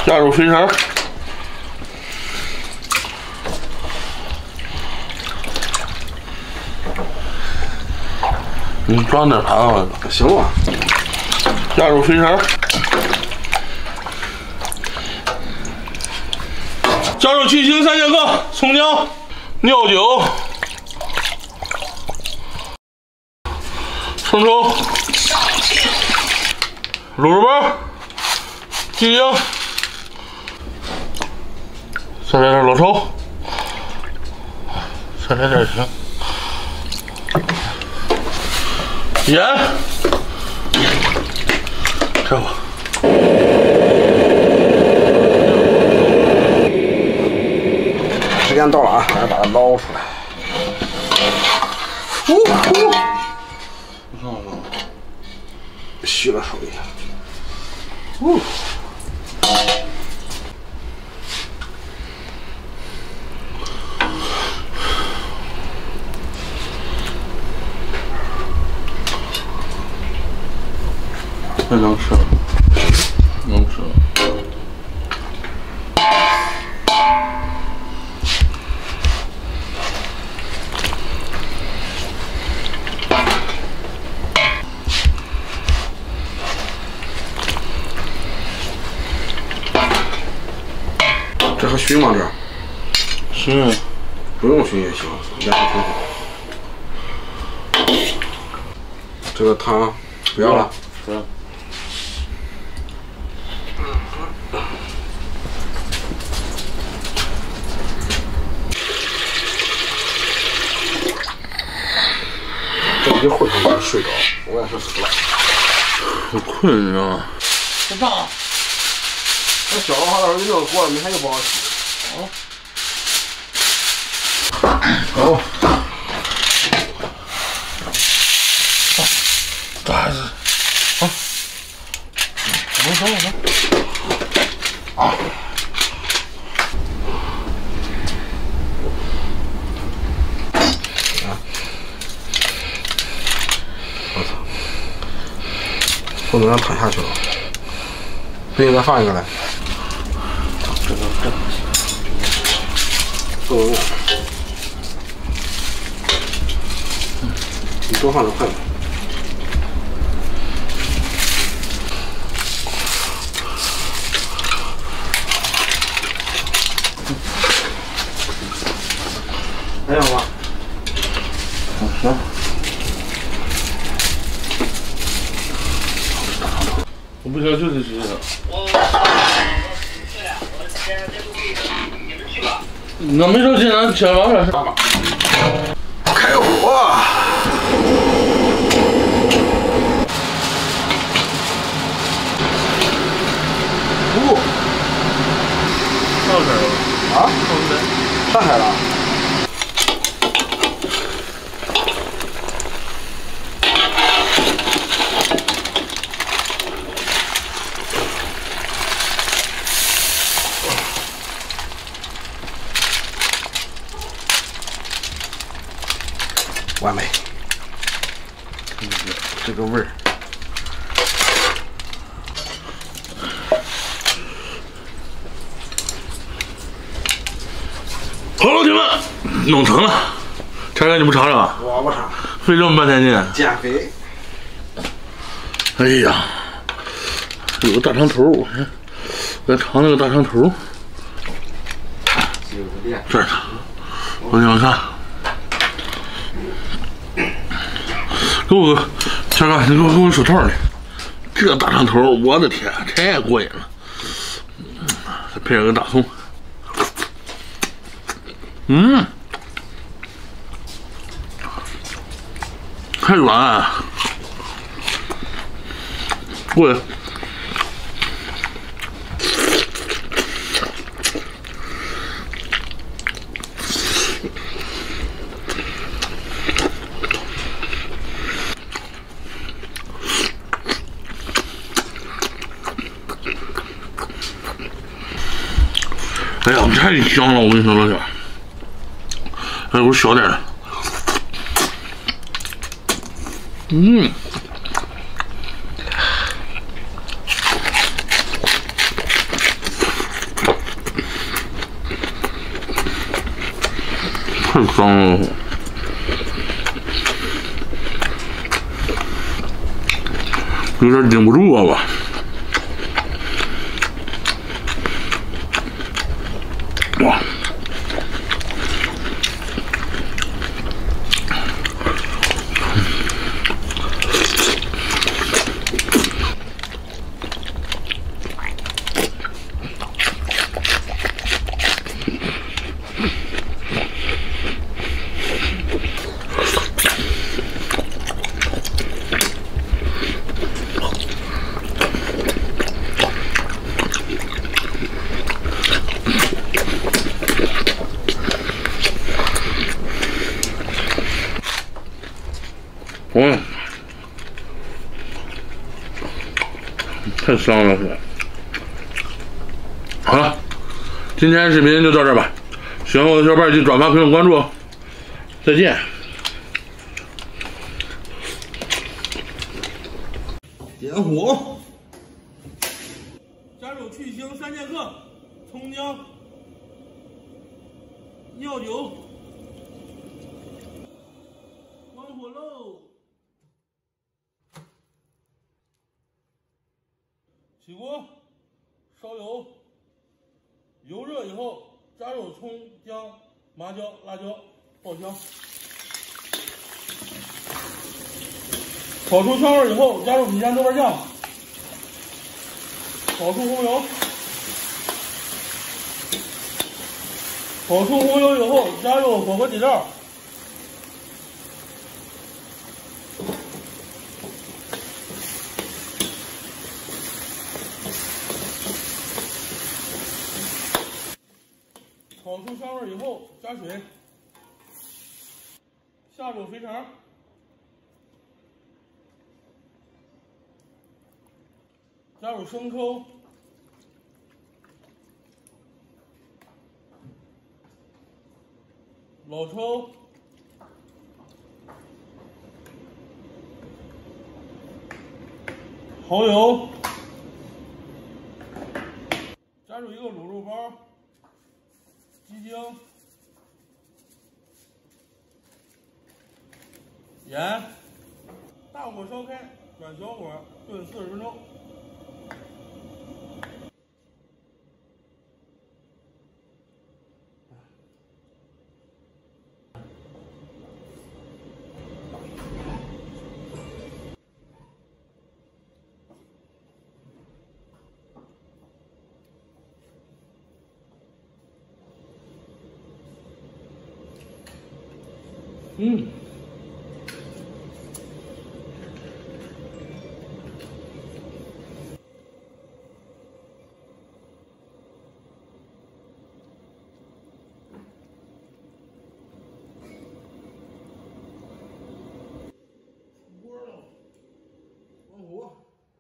加入肥肠。你装点盘子吧， 行了。 加入肥肠，加入去腥3000克，葱姜、料酒、生抽、卤肉包、鸡精，再来点老抽，再来点行。 盐，这个， 时间到了啊，来把它捞出来。虚了手一下。 这能吃，能吃。 这还熏吗？这？ 熏， 不用熏也行，颜色挺好。这个汤不要了。 是。 一会儿他就睡着，我也是死了。 我困，你知道吗？ 这大，那小的话要是弄锅了，明天就不好洗。 哦，这还是啊，走。啊。 不能让它躺下去了，不应该放一个来。这不能用。你多放点筷子。还有吗？行。 我不行，就得吃这个。那没着急，咱先往这上吧。 开火。 上海了。 啊？上海了。 完美，这个味儿。 好，老铁们，弄成了。柴哥，你不尝尝？ 我不尝。 费这么半天劲。 减肥。 哎呀，有个大肠头，我看，咱尝那个大肠头。这儿呢，我给你们看。 给我个，小哥，你给我手套呢。这大肠头，我的天，太过瘾了。再配上个大葱，太软，过瘾。哎呀，太香了！我跟你说，老铁，哎，我小点的， 太脏了，有点顶不住了吧？哇！太香了，是。好了，今天视频就到这儿吧。喜欢我的小伙伴记得转发、评论、关注哦。再见。 点火，加入去腥3剑客，葱姜、料酒，关火喽！起锅，烧油，油热以后加入葱姜、麻椒、辣椒，爆香。炒出香味以后，加入米酱豆瓣酱，炒出红油。炒出红油以后，加入火锅底料。炒出香味以后，加水，下入肥肠，加入生抽、老抽、蚝油，加入一个卤肉包。鸡精、盐，大火烧开，转小火炖40分钟。锅了，关火。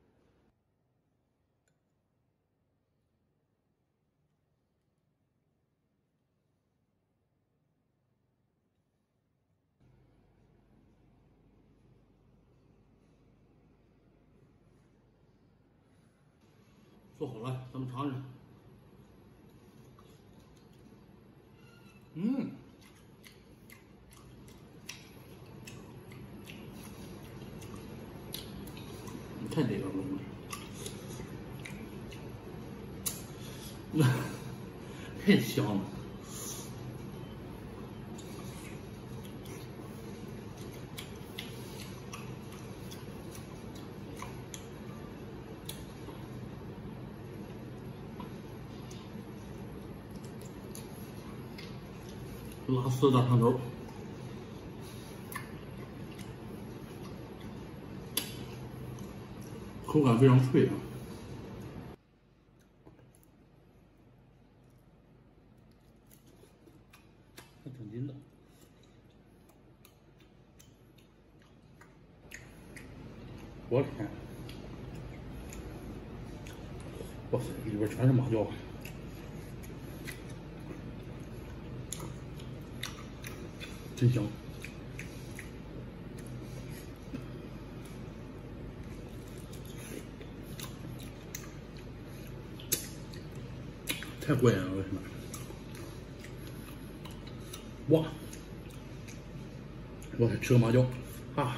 做好了，咱们尝尝。你看这个东西，太香了。拉丝大肠头，口感非常脆啊，还挺筋的。我天！哇塞，里边全是麻椒。真香！太过瘾了，为什么？哇！ 我得吃个麻椒啊。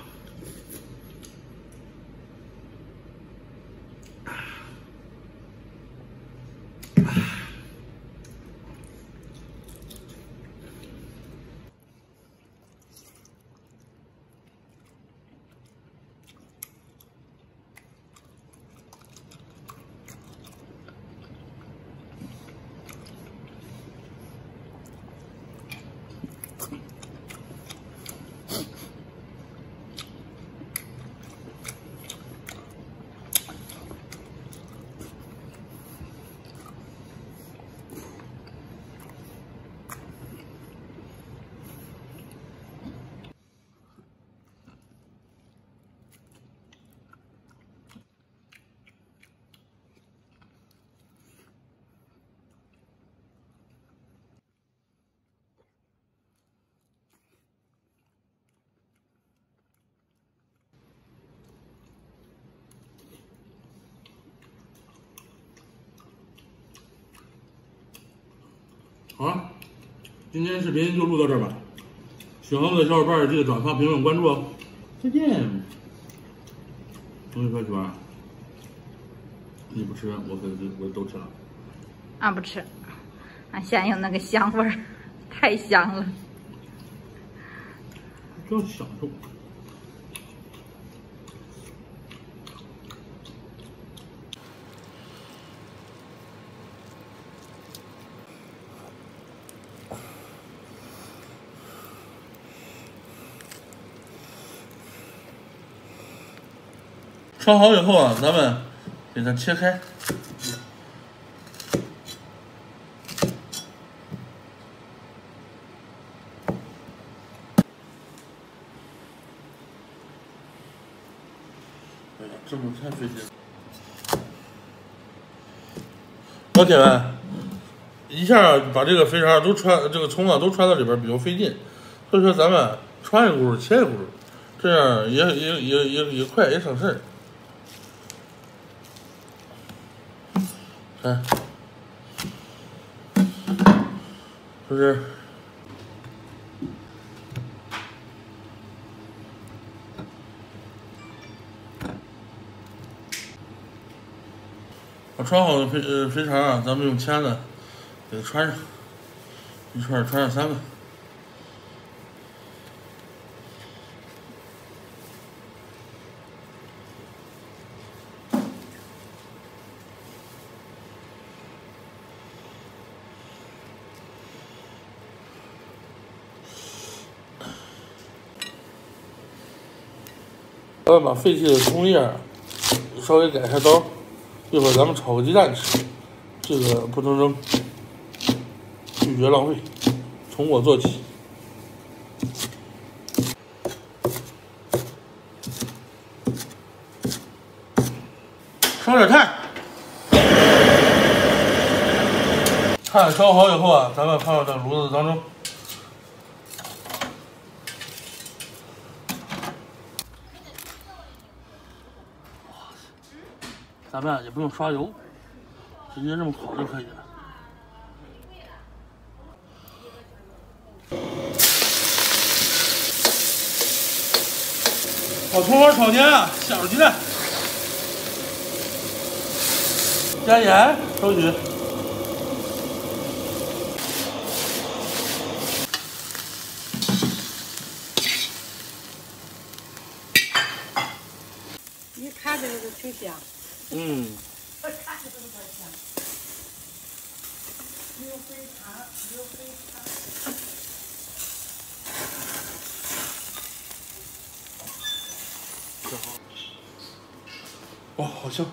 好了，今天视频就录到这儿吧。喜欢我的小伙伴记得转发、评论、关注哦。再见。同学说喜欢，你不吃，我都吃了。 俺不吃，俺嫌有那个香味儿，太香了。 这样享受。烧好以后啊，咱们给它切开。哎呀，这么太费劲。老铁们，一下把这个肥肠都穿，这个葱啊都穿到里边比较费劲，所以说咱们穿一轱辘切一轱辘，这样也快也省事儿。看，就是。穿好的肥肠啊，咱们用签子给它穿上，一串穿上3个。咱们把废弃的葱叶稍微改下刀。一会儿咱们炒个鸡蛋吃，这个不能扔，拒绝浪费，从我做起。烧点菜，菜烧好以后啊，咱们放到这炉子当中。咱们也不用刷油，直接这么烤就可以了。把葱花炒甜啊，下入鸡蛋，加盐收取。 一看这个就挺香。 嗯。 我看着都多香。没有肥肠，没有肥肠。 真好。哇，好香！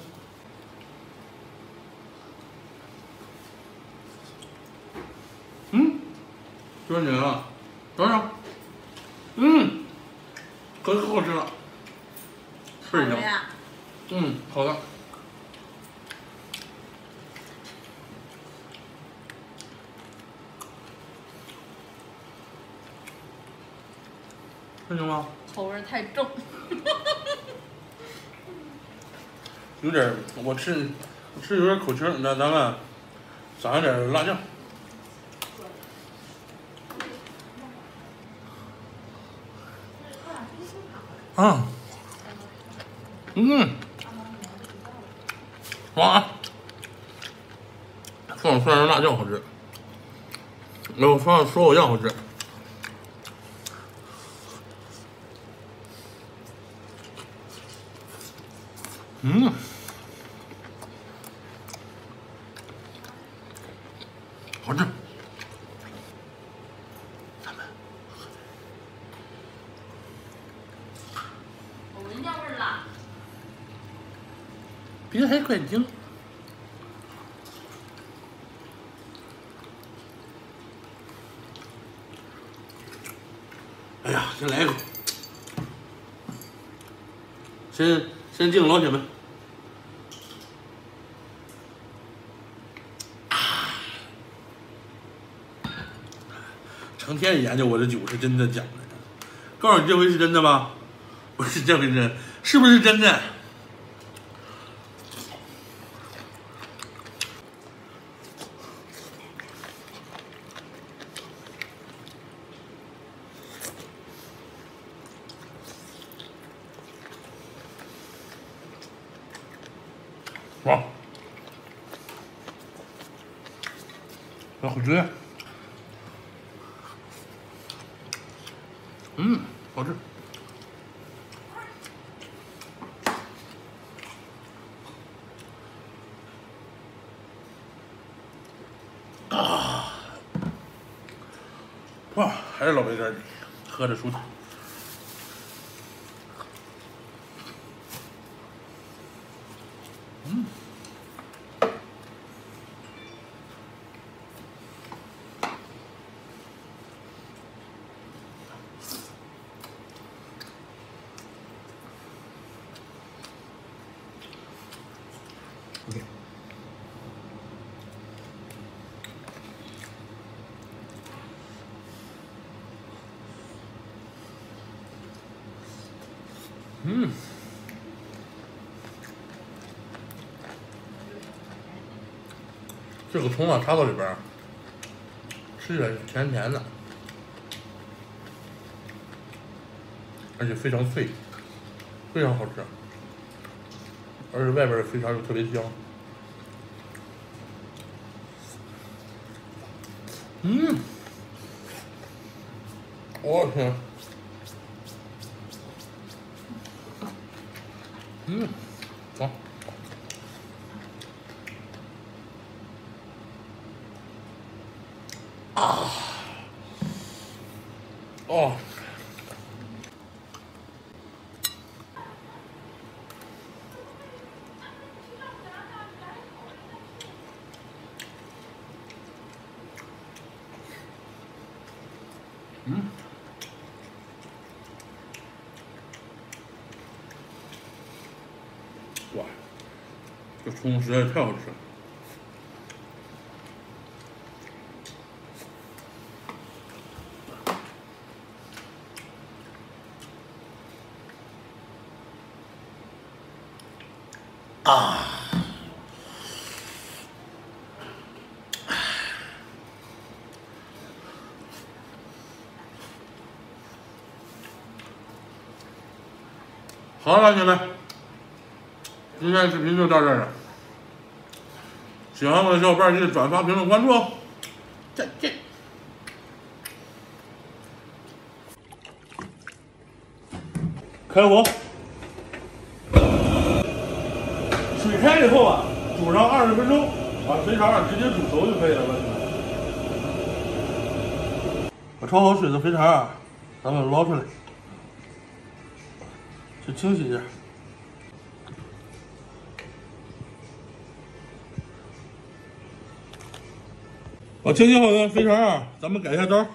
多少年了？尝尝。可好吃了。倍儿香。好的。看见吗？ 口味太重。 有点，我吃有点口轻，那咱们撒上点辣酱。 啊，爽，放蒜蓉辣酱好吃，没有放烧烤酱好吃。好吃。 我闻见味儿了。 别还快听。哎呀，先来一口。先敬老铁们。成天研究我的酒是真的假的，告诉你这回是真的吧？不是这回真，是不是真的？哇，好吃。好吃。哇，还是老白干的，喝着舒坦。OK。这个葱啊，插到里边儿，吃起来是甜甜的，而且非常脆，非常好吃，而且外边的肥肠又特别香。我天！好。哦。哇，这葱实在是太好吃了。好了，同学们，今天视频就到这儿了。喜欢我的小伙伴记得转发、评论、关注哦。再见。开火，水开以后啊，煮上20分钟，把肥肠直接煮熟就可以了。我焯好水的肥肠啊，咱们捞出来。去清洗一下。好，清洗好的肥肠啊，咱们改一下刀。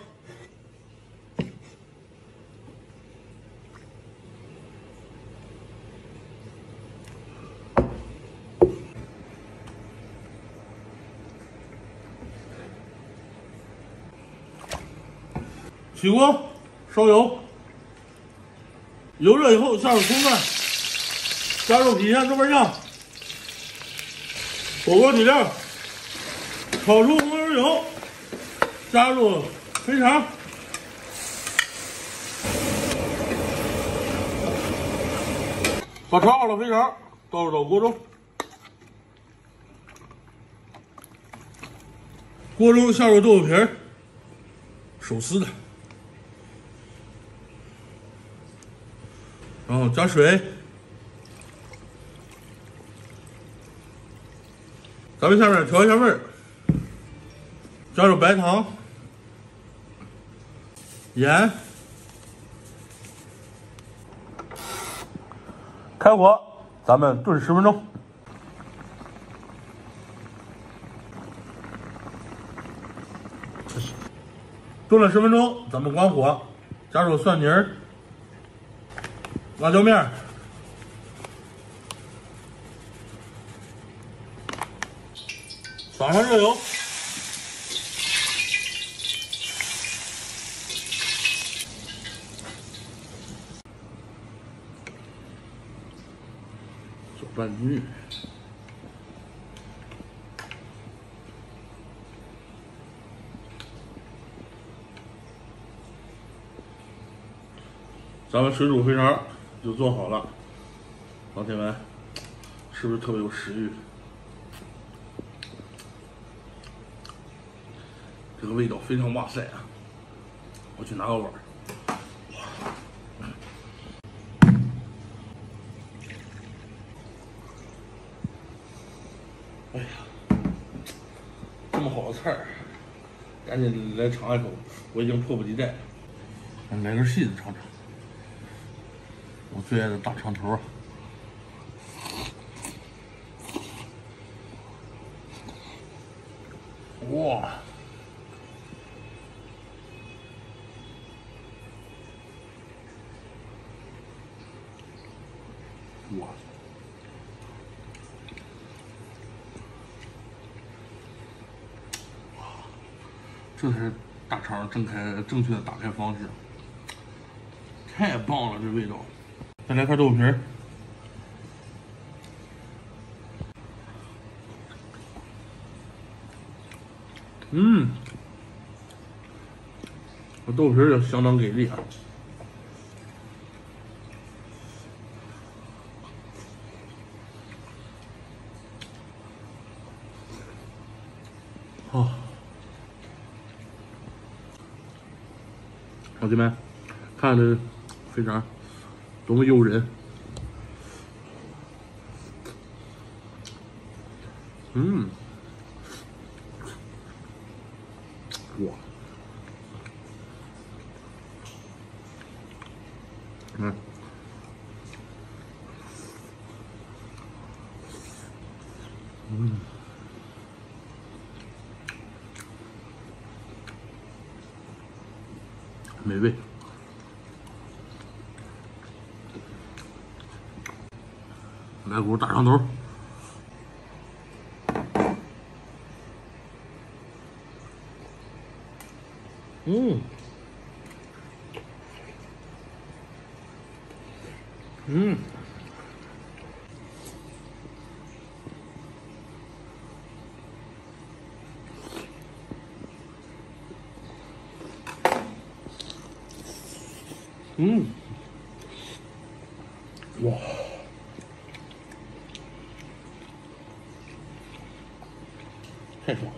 起锅，烧油。油热以后下入葱段，加入郫县豆瓣酱，火锅底料，炒出红油油，加入肥肠， 把炒好的肥肠倒入到锅中，锅中下入豆腐皮儿，手撕的，然后加水，咱们下面调一下味儿，加入白糖、盐，开火，咱们炖10分钟。炖了10分钟，咱们关火，加入蒜泥儿、辣椒面儿、撒上热油，搅拌均匀。咱们水煮肥肠就做好了，老铁们，是不是特别有食欲？这个味道非常哇塞啊！我去拿个碗。哎呀，这么好的菜儿，赶紧来尝一口，我已经迫不及待了。来根细的尝尝。我最爱的大肠头啊！哇！哇！这才是大肠正确的打开方式，太棒了，这味道！再来块豆腐皮儿，这豆腐皮儿也相当给力啊！好，老弟们，看这肥肠多么诱人！哇！美味。来股大肠头，哇！太爽了！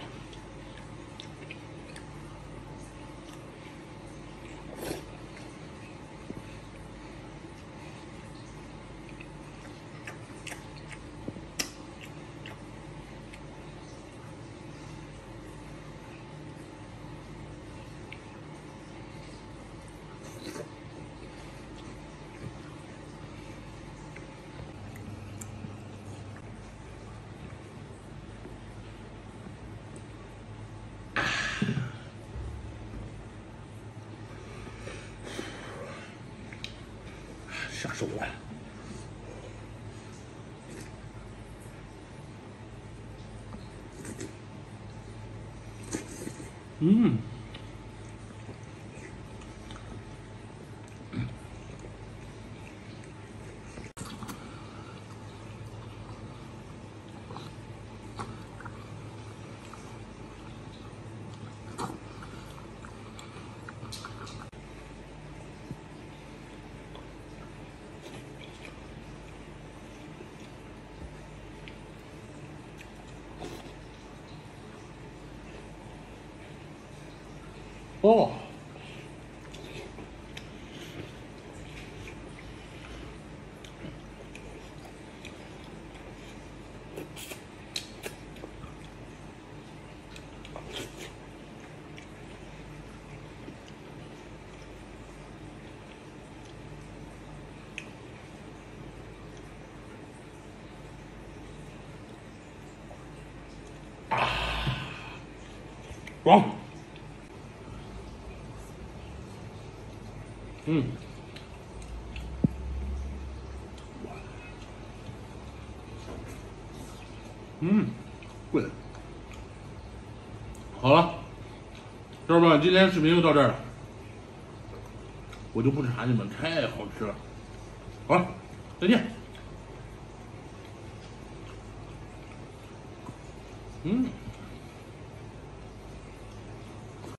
下手了。 哦。爽，贵。好了，小伙伴们，今天视频就到这儿了，我就不馋你们，太好吃了。好了，再见。